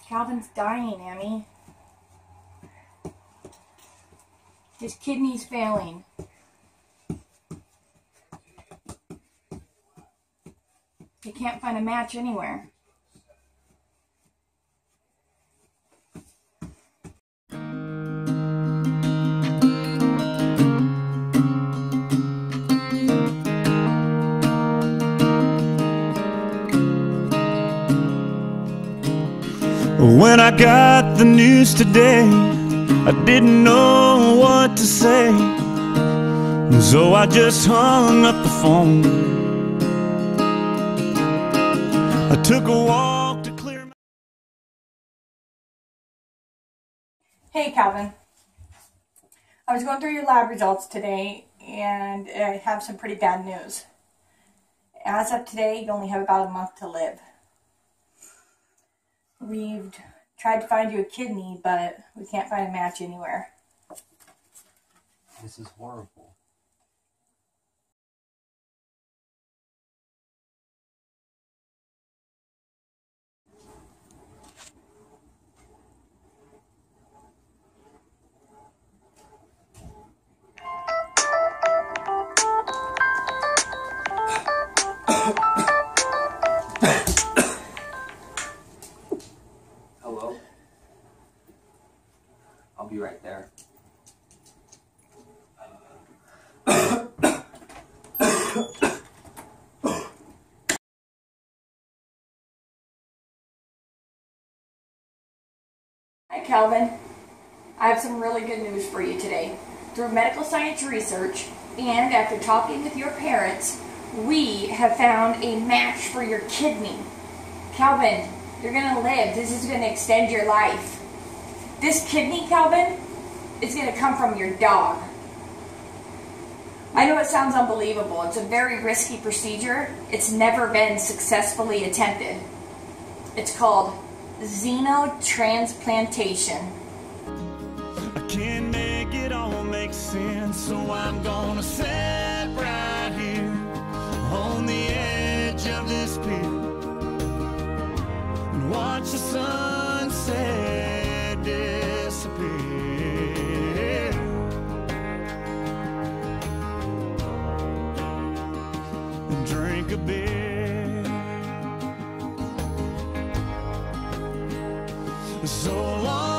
Calvin's dying, Emmy. His kidney's failing. He can't find a match anywhere. When I got the news today, I didn't know what to say, so I just hung up the phone. I took a walk to clear my... Hey Calvin, I was going through your lab results today and I have some pretty bad news. As of today, you only have about a month to live. We've tried to find you a kidney, but we can't find a match anywhere. This is horrible. Hello? I'll be right there. Hi Calvin, I have some really good news for you today. Through medical science research and after talking with your parents, we have found a match for your kidney. Calvin, you're going to live. This is going to extend your life. This kidney, Calvin, is going to come from your dog. I know it sounds unbelievable. It's a very risky procedure. It's never been successfully attempted. It's called Xenotransplantation. I can't make it all make sense, so I'm gonna sit right here on the edge of this pit and watch the sunset disappear and drink a beer. So long.